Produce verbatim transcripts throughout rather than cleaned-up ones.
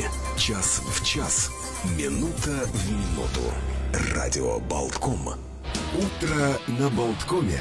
Час в час. Минута в минуту. Радио Болтком. Утро на Болткоме.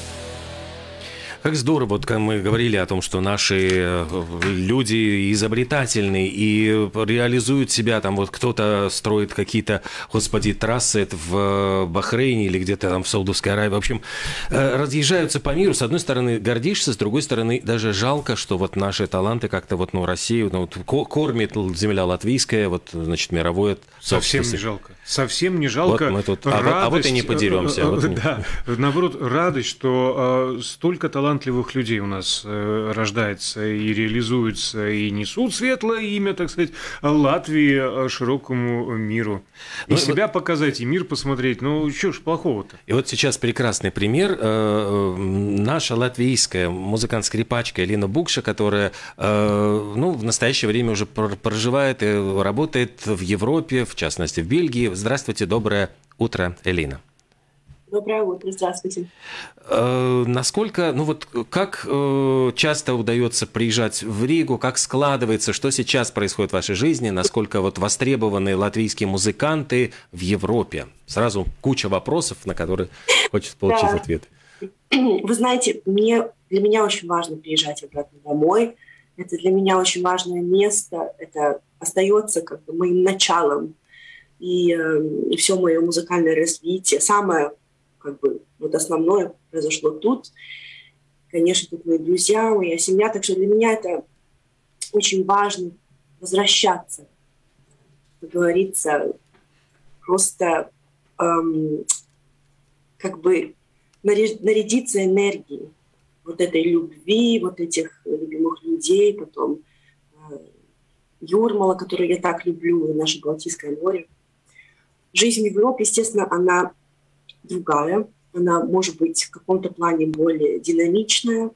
Как здорово, вот как мы говорили о том, что наши люди изобретательны и реализуют себя, там вот кто-то строит какие-то, господи, трассы в Бахрейне или где-то там в Саудовской Аравии, в общем, разъезжаются по миру. С одной стороны, гордишься, с другой стороны, даже жалко, что вот наши таланты как-то вот, ну, Россию, ну, вот, кормит земля латвийская, вот, значит, мировое. Совсем не жалко. Совсем не жалко. Вот мы тут, радость, а, а вот и не подеремся. Вот да, наоборот, радость, что э, столько талантливых людей у нас э, рождается и реализуется, и несут светлое имя, так сказать, Латвии широкому миру. И ну, себя вот... показать, и мир посмотреть. Ну, что ж плохого-то? И вот сейчас прекрасный пример. Э, наша латвийская музыкант-скрипачка Элина Букша, которая э, ну, в настоящее время уже проживает и работает в Европе, в частности в Бельгии. Здравствуйте, доброе утро, Элина. Доброе утро, здравствуйте. Э, насколько, ну вот, как э, часто удается приезжать в Ригу, как складывается, что сейчас происходит в вашей жизни, насколько вот востребованы латвийские музыканты в Европе? Сразу куча вопросов, на которые хочется получить да. ответы. Вы знаете, мне, для меня очень важно приезжать обратно домой. Это для меня очень важное место, это остается как бы моим началом. И, и все мое музыкальное развитие, самое как бы вот основное произошло тут. Конечно, тут мои друзья, моя семья, так что для меня это очень важно возвращаться, как говорится, просто эм, как бы нарядиться энергией вот этой любви, вот этих любимых людей, потом э, Юрмала, которую я так люблю, и наше Балтийское море. Жизнь в Европе, естественно, она другая. Она может быть в каком-то плане более динамичная.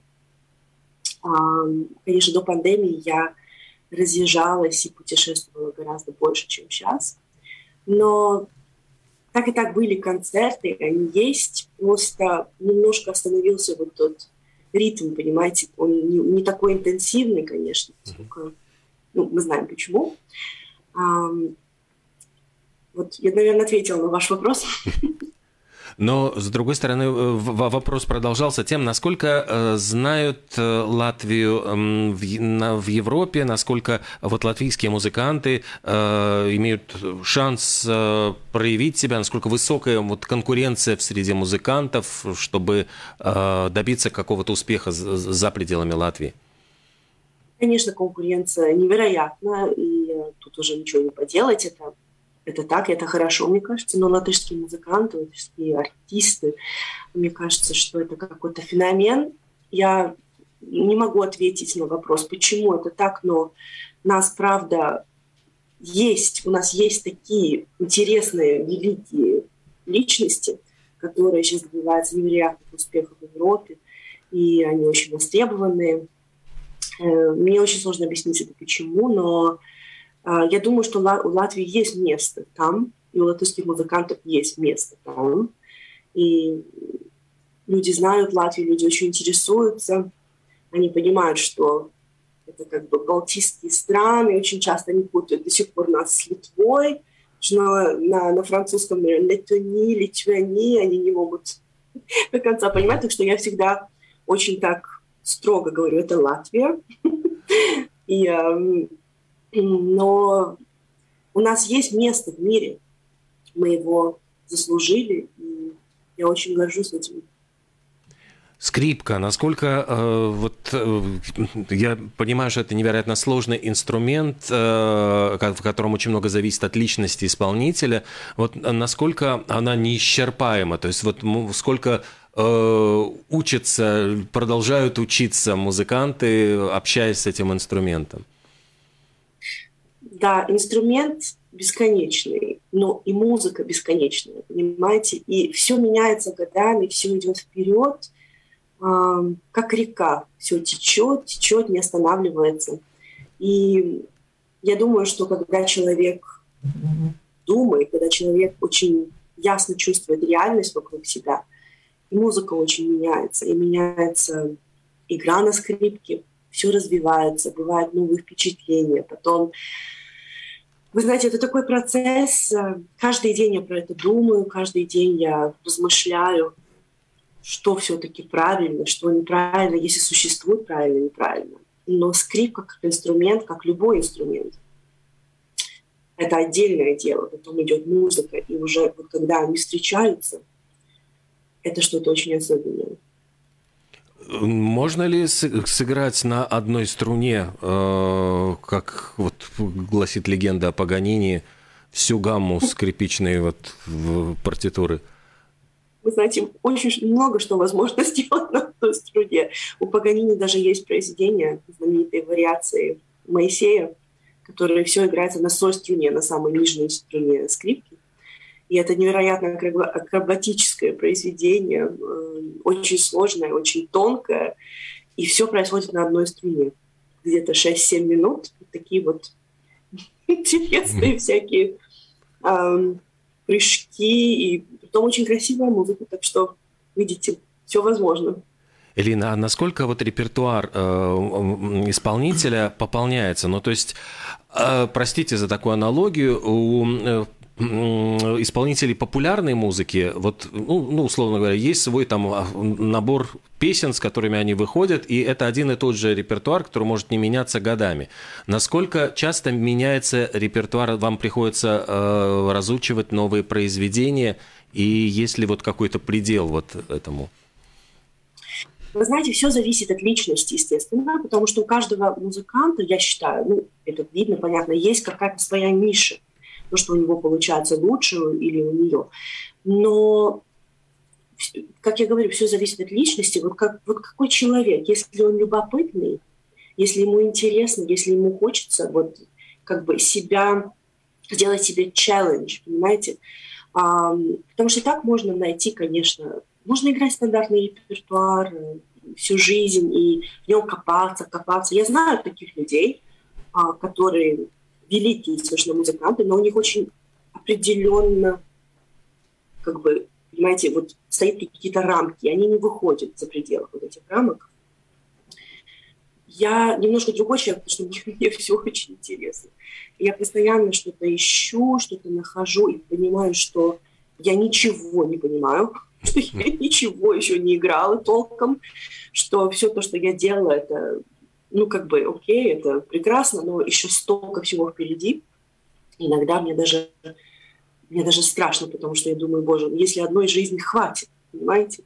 Конечно, до пандемии я разъезжалась и путешествовала гораздо больше, чем сейчас. Но так и так были концерты, они есть. Просто немножко остановился вот тот ритм, понимаете. Он не, не такой интенсивный, конечно. Сколько, ну, мы знаем почему. Вот я, наверное, ответила на ваш вопрос. Но, с другой стороны, вопрос продолжался тем, насколько знают Латвию в Европе, насколько вот латвийские музыканты имеют шанс проявить себя, насколько высокая вот конкуренция среди музыкантов, чтобы добиться какого-то успеха за пределами Латвии. Конечно, конкуренция невероятна, и тут уже ничего не поделать, это Это так, это хорошо, мне кажется, но латышские музыканты, латышские артисты, мне кажется, что это какой-то феномен. Я не могу ответить на вопрос, почему это так, но нас, правда, есть, у нас есть такие интересные, великие личности, которые сейчас добиваются невероятных успехов в Европе, и они очень востребованы. Мне очень сложно объяснить это почему, но я думаю, что у Латвии есть место там, и у латышских музыкантов есть место там. И люди знают Латвию, люди очень интересуются. Они понимают, что это как бы балтийские страны, очень часто они путают до сих пор нас с Литвой. На, на, на французском Летони, Литвани, они не могут до конца понимать. Так что я всегда очень так строго говорю, это Латвия. И но у нас есть место в мире, мы его заслужили, и я очень горжусь этим. Скрипка, насколько, э, вот, э, я понимаю, что это невероятно сложный инструмент, э, в котором очень много зависит от личности исполнителя, вот насколько она неисчерпаема, то есть вот сколько э, учатся, продолжают учиться музыканты, общаясь с этим инструментом? Да, инструмент бесконечный, но и музыка бесконечная, понимаете? И все меняется годами, все идет вперед, э, как река. Все течет, течет, не останавливается. И я думаю, что когда человек думает, когда человек очень ясно чувствует реальность вокруг себя, и музыка очень меняется, и меняется игра на скрипке, все развивается, бывают новые впечатления, потом Вы знаете, это такой процесс. Каждый день я про это думаю, каждый день я размышляю, что все-таки правильно, что неправильно, если существует правильно, неправильно. Но скрипка как инструмент, как любой инструмент, это отдельное дело. Потом идет музыка, и уже вот когда они встречаются, это что-то очень особенное. Можно ли сыграть на одной струне, как вот гласит легенда о Паганини, всю гамму скрипичной вот партитуры? Вы знаете, очень много что возможно сделать на одной струне. У Паганини даже есть произведения, знаменитые вариации Моисея, которые все играется на соль струне, на самой нижней струне скрипки. И это невероятно акробатическое произведение, очень сложное, очень тонкое, и все происходит на одной струне. Где-то шесть-семь минут, такие вот интересные всякие э, прыжки, и потом очень красивая музыка, так что, видите, все возможно. Элина, а насколько вот репертуар э, исполнителя пополняется? Ну, то есть, э, простите за такую аналогию, у э, исполнителей популярной музыки, вот, ну, ну, условно говоря, есть свой там набор песен, с которыми они выходят, и это один и тот же репертуар, который может не меняться годами. Насколько часто меняется репертуар, вам приходится э, разучивать новые произведения, и есть ли вот какой-то предел вот этому? Вы знаете, все зависит от личности, естественно, потому что у каждого музыканта, я считаю, ну, это видно, понятно, есть какая-то своя ниша. То, что у него получается лучше или у нее. Но, как я говорю, все зависит от личности. Вот, как, вот какой человек, если он любопытный, если ему интересно, если ему хочется вот, как бы себя, сделать себе челлендж, понимаете? А, потому что так можно найти, конечно, можно играть стандартный репертуар всю жизнь и в нем копаться, копаться. Я знаю таких людей, а, которые... великие, совершенно музыканты, но у них очень определенно, как бы, понимаете, вот стоят какие-то рамки, они не выходят за пределы вот этих рамок. Я немножко другой человек, потому что мне, мне все очень интересно. Я постоянно что-то ищу, что-то нахожу и понимаю, что я ничего не понимаю, что я ничего еще не играла толком, что все то, что я делала, это... ну, как бы, окей, это прекрасно, но еще столько всего впереди. Иногда мне даже, мне даже страшно, потому что я думаю, боже, если одной жизни хватит, понимаете?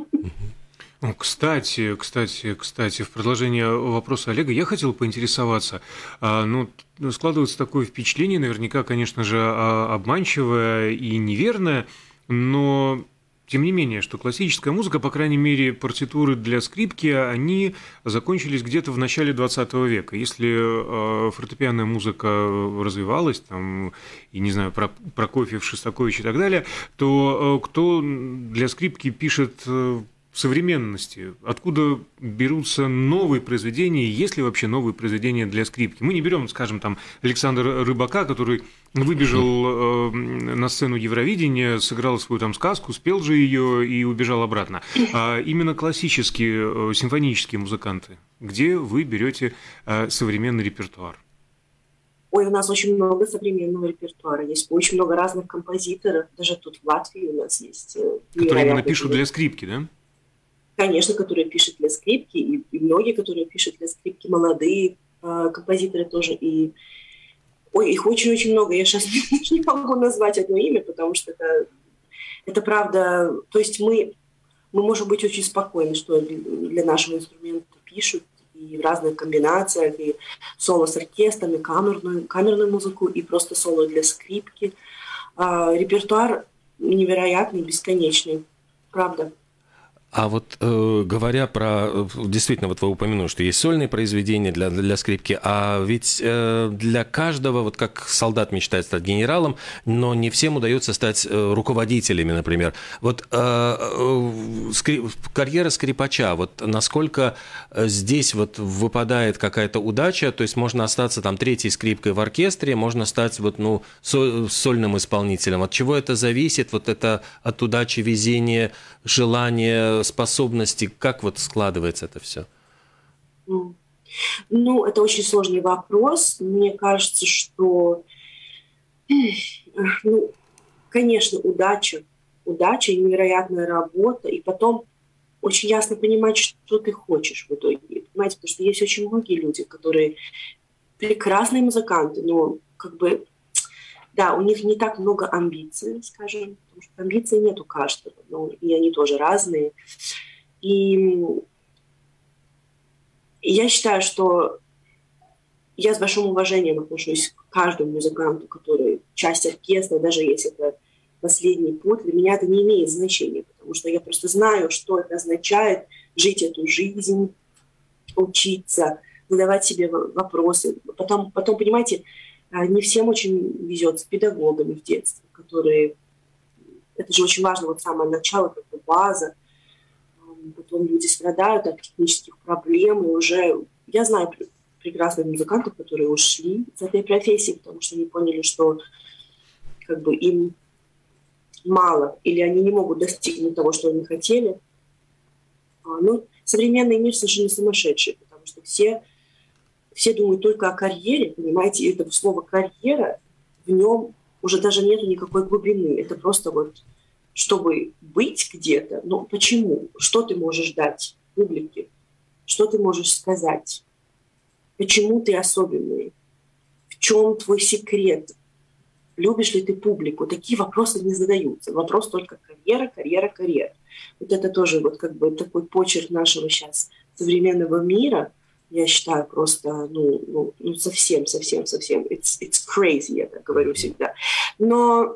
Кстати, кстати, кстати, в продолжение вопроса Олега я хотел поинтересоваться. Ну, складывается такое впечатление, наверняка, конечно же, обманчивое и неверное, но... Тем не менее, что классическая музыка, по крайней мере, партитуры для скрипки, они закончились где-то в начале двадцатого века. Если э, фортепианная музыка развивалась, там, и, не знаю, Прокофьев, Шостакович и так далее, то э, кто для скрипки пишет э, в современности? Откуда берутся новые произведения, есть ли вообще новые произведения для скрипки? Мы не берем, скажем, там, Александра Рыбака, который выбежал э, на сцену Евровидения, сыграл свою там сказку, спел же ее и убежал обратно. А именно классические э, симфонические музыканты. Где вы берете э, современный репертуар? Ой, у нас очень много современного репертуара. Есть очень много разных композиторов. Даже тут в Латвии у нас есть... Которые именно пишут для скрипки, да? Конечно, которые пишут для скрипки, и, и многие, которые пишут для скрипки, молодые э, композиторы тоже. И ой, их очень-очень много. Я сейчас не могу назвать одно имя, потому что это, это правда. То есть мы, мы можем быть очень спокойны, что для нашего инструмента пишут и в разных комбинациях, и соло с оркестром, и камерную, камерную музыку, и просто соло для скрипки. Э, репертуар невероятный, бесконечный. Правда. А вот э, говоря про, действительно, вот вы упомянули, что есть сольные произведения для, для скрипки, а ведь э, для каждого, вот как солдат мечтает стать генералом, но не всем удается стать э, руководителями, например. Вот э, э, скрип, карьера скрипача, вот насколько здесь вот выпадает какая-то удача, то есть можно остаться там третьей скрипкой в оркестре, можно стать вот, ну, со, сольным исполнителем. От чего это зависит? Вот это от удачи, везения, желания, способности, как вот складывается это все? Ну, это очень сложный вопрос. Мне кажется, что Ну, конечно, удача. Удача и невероятная работа. И потом очень ясно понимать, что ты хочешь в итоге. Понимаете, потому что есть очень многие люди, которые прекрасные музыканты, но как бы, да, у них не так много амбиций, скажем, потому что амбиций нет у каждого, но и они тоже разные. И я считаю, что я с большим уважением отношусь к каждому музыканту, который часть оркестра, даже если это последний путь, для меня это не имеет значения, потому что я просто знаю, что это означает жить эту жизнь, учиться, задавать себе вопросы. Потом, потом, понимаете, не всем очень везет с педагогами в детстве, которые... Это же очень важно, вот самое начало, как бы база. Потом люди страдают от технических проблем, и уже... Я знаю прекрасных музыкантов, которые ушли из этой профессии, потому что они поняли, что как бы им мало, или они не могут достигнуть того, что они хотели. Ну, современный мир совершенно сумасшедший, потому что все, все думают только о карьере, понимаете, и это слово «карьера», в нем уже даже нету никакой глубины. Это просто вот, чтобы быть где-то, но почему? Что ты можешь дать публике? Что ты можешь сказать? Почему ты особенный? В чем твой секрет? Любишь ли ты публику? Такие вопросы не задаются. Вопрос только карьера, карьера, карьера. Вот это тоже вот как бы такой почерк нашего сейчас современного мира. Я считаю просто, ну, ну, ну совсем, совсем, совсем. It's, it's crazy, я так говорю всегда. Но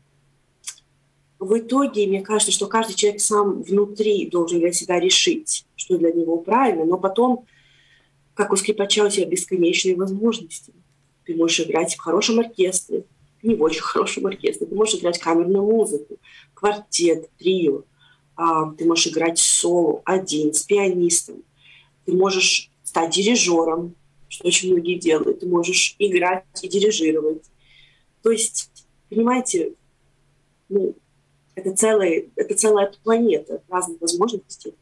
в итоге, мне кажется, что каждый человек сам внутри должен для себя решить, что для него правильно. Но потом, как у скрипача, у тебя бесконечные возможности. Ты можешь играть в хорошем оркестре, не в очень хорошем оркестре. Ты можешь играть камерную музыку, квартет, трио. А, ты можешь играть соло, один, с пианистом. Ты можешь стать дирижером, что очень многие делают. Ты можешь играть и дирижировать. То есть, понимаете, ну, это, целая, это целая планета разных возможностей.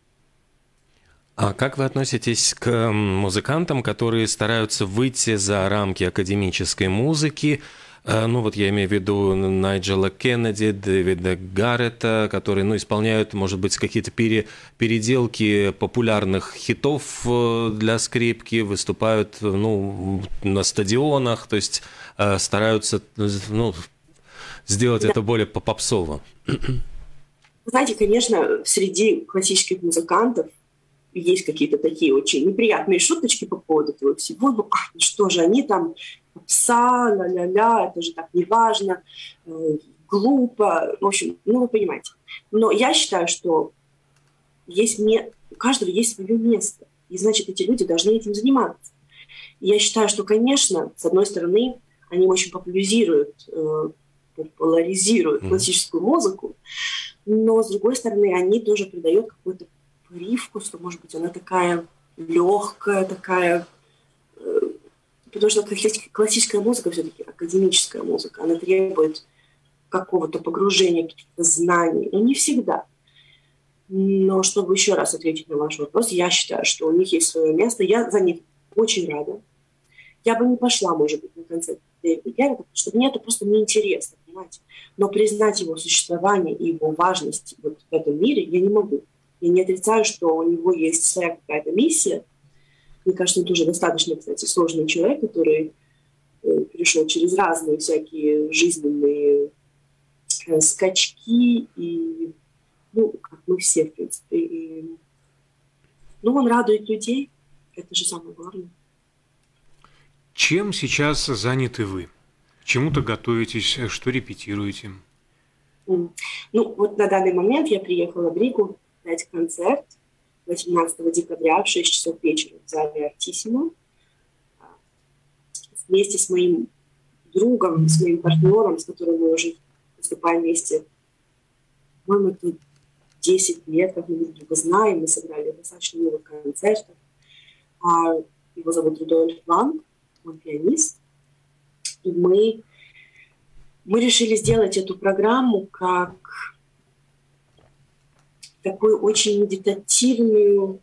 А как вы относитесь к музыкантам, которые стараются выйти за рамки академической музыки? Ну вот я имею в виду Найджела Кеннеди, Дэвида Гаррета, которые, ну, исполняют, может быть, какие-то пере, переделки популярных хитов для скрипки, выступают, ну, на стадионах, то есть стараются, ну, сделать да. это более по-попсово. Знаете, конечно, среди классических музыкантов есть какие-то такие очень неприятные шуточки по поводу этого всего. Ну, а, ну что же, они там попса, ля-ля-ля, это же так неважно, э, глупо. В общем, ну вы понимаете. Но я считаю, что есть не... у каждого есть свое место. И значит, эти люди должны этим заниматься. И я считаю, что, конечно, с одной стороны, они очень популяризируют, э, популяризируют mm-hmm. классическую музыку, но, с другой стороны, они тоже придают какой-то привкус, что, может быть, она такая легкая, такая... Э, потому что классическая музыка все-таки академическая музыка, она требует какого-то погружения, каких-то знаний, но не всегда. Но чтобы еще раз ответить на ваш вопрос, я считаю, что у них есть свое место, я за них очень рада. Я бы не пошла, может быть, на концерт Дэвида Гаррета, потому что мне это просто неинтересно, понимаете. Но признать его существование и его важность вот в этом мире я не могу. Я не отрицаю, что у него есть своя какая-то миссия. Мне кажется, он тоже достаточно, кстати, сложный человек, который э, перешел через разные всякие жизненные э, скачки, и, ну, как мы все, в принципе. И, ну, он радует людей, это же самое главное. Чем сейчас заняты вы? К чему-то готовитесь, что репетируете? Mm. Ну, вот на данный момент я приехала в Ригу дать концерт восемнадцатого декабря в шесть часов вечера в зале Артиссимо. Вместе с моим другом, с моим партнером, с которым мы уже выступаем вместе, по-моему, это десять лет, как мы друг друга знаем, мы сыграли достаточно много концертов. А его зовут Рудольф Ланг, он пианист. И мы, мы решили сделать эту программу как такую очень медитативную,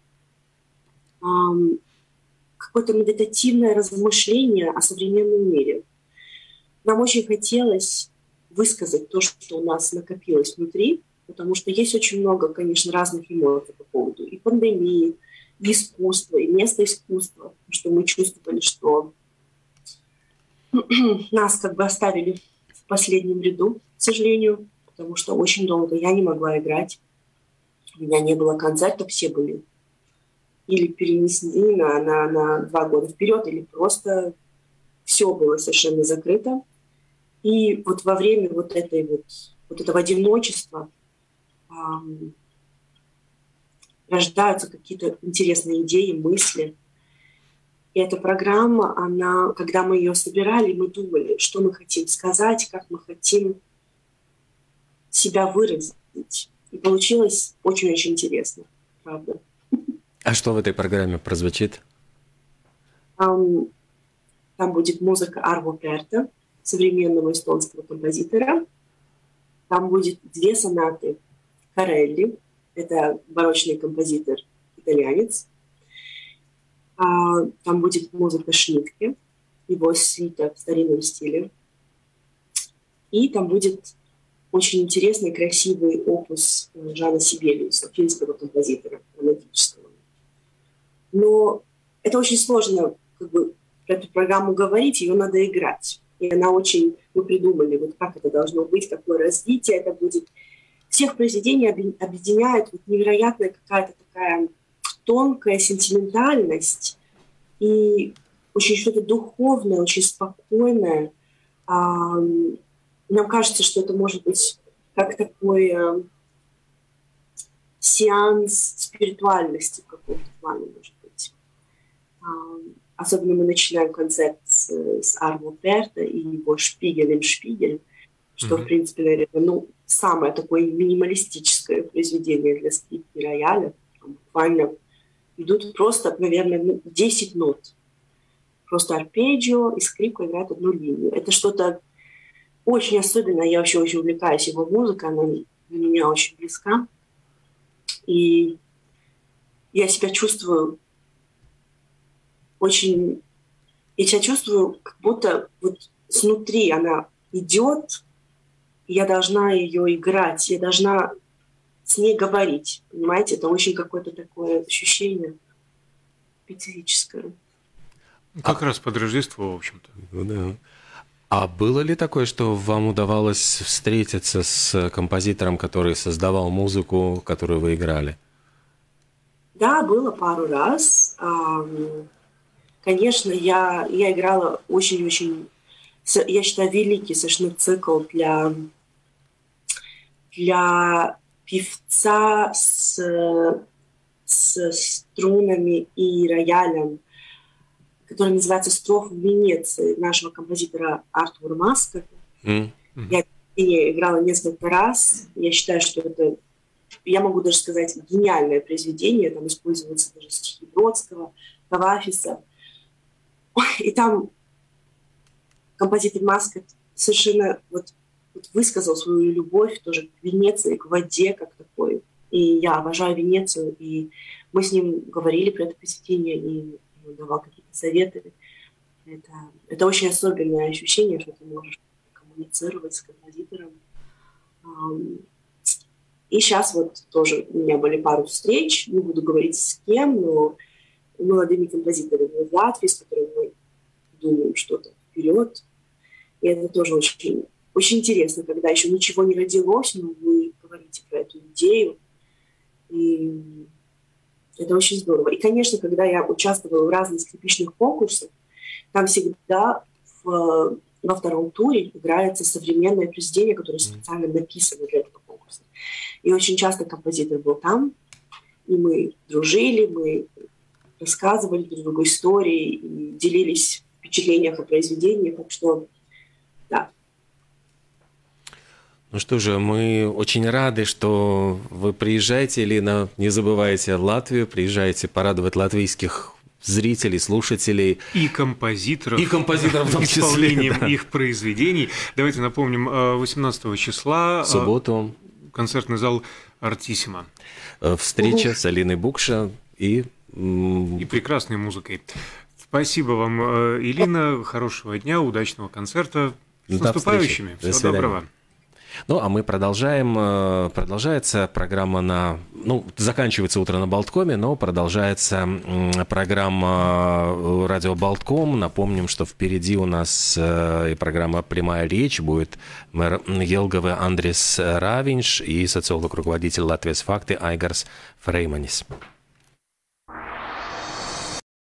эм, какое-то медитативное размышление о современном мире. нам очень хотелось высказать то, что у нас накопилось внутри, потому что есть очень много, конечно, разных эмоций по поводу и пандемии, и искусства, и места искусства, потому что мы чувствовали, что нас как бы оставили в последнем ряду, к сожалению, потому что очень долго я не могла играть, у меня не было концертов, все были или перенесены на, на, на два года вперед, или просто все было совершенно закрыто. И вот во время вот, этой вот, вот этого одиночества эм, рождаются какие-то интересные идеи, мысли. И эта программа, она, когда мы ее собирали, мы думали, что мы хотим сказать, как мы хотим себя выразить. И получилось очень-очень интересно, правда. А что в этой программе прозвучит? Um, там будет музыка Арво Перта, современного эстонского композитора. Там будет две сонаты Корелли, это барочный композитор, итальянец. Uh, там будет музыка Шнитке, его свита в старинном стиле. И там будет очень интересный, красивый опус Жана Сибелиуса, финского композитора, романтического. Но это очень сложно, как бы, про эту программу говорить, ее надо играть. И она очень... Мы придумали, вот как это должно быть, какое развитие это будет. Всех произведений объединяет вот невероятная какая-то такая тонкая сентиментальность и очень что-то духовное, очень спокойное. Нам кажется, что это может быть как такой сеанс спиритуальности в каком-то плане, может быть. Особенно мы начинаем концерт с, с Арво Перта и его «Шпигель им Шпигель», что, mm-hmm. в принципе, наверное, ну, самое такое минималистическое произведение для скрипки и рояля. Там буквально идут просто, наверное, десять нот. Просто арпеджио, и скрипка играет одну линию. Это что-то очень особенное. Я вообще очень увлекаюсь его музыкой, она для меня очень близка. И я себя чувствую очень... Я себя чувствую, как будто вот снутри она идет, и я должна ее играть, я должна с ней говорить. Понимаете, это очень какое-то такое ощущение специфическое. Как а... раз под Рождество, в общем-то. Ну да. А было ли такое, что вам удавалось встретиться с композитором, который создавал музыку, которую вы играли? Да, было пару раз. Конечно, я, я играла очень-очень, я считаю, великий совершенно цикл для, для певца с, с струнами и роялем, который называется «Строфа в Венеции» нашего композитора Артура Маска. Mm-hmm. Я, я играла несколько раз. Я считаю, что это, я могу даже сказать, гениальное произведение. Там используются даже стихи Бродского, Кавафиса. И там композитор Маска совершенно вот, вот высказал свою любовь тоже к Венеции, к воде как такой. И я обожаю Венецию. И мы с ним говорили про это произведение, и он давал какие-то советы. Это, это очень особенное ощущение, что ты можешь коммуницировать с композитором. И сейчас вот тоже у меня были пару встреч, не буду говорить с кем, но молодыми композиторами в Латвии, с которыми мы думаем что-то вперед. И это тоже очень, очень интересно, когда еще ничего не родилось, но вы говорите про эту идею. И это очень здорово. И, конечно, когда я участвовала в разных скрипичных конкурсах, там всегда в, во втором туре играется современное произведение, которое специально написано для этого конкурса. И очень часто композитор был там, и мы дружили, мы рассказывали друг другу истории и делились впечатлениях о произведении. Так что, да. Ну что же, мы очень рады, что вы приезжаете, Элина, не забывайте Латвию, приезжайте порадовать латвийских зрителей, слушателей. И композиторов. И композиторов в том числе, исполнением да. их произведений. Давайте напомним, восемнадцатого числа. В субботу. Концертный зал «Артиссимо». Встреча Ух. с Алиной Букша и... И прекрасной музыкой. Спасибо вам, Элина. Хорошего дня, удачного концерта. С наступающими. Всего доброго. Ну, а мы продолжаем. Продолжается программа на... Ну, заканчивается «Утро на Болткоме», но продолжается программа «Радио Болтком». Напомним, что впереди у нас и программа «Прямая речь». Будет мэр Елгавы Андрис Равинш и социолог-руководитель Латвийс Факты Айгарс Фрейманис.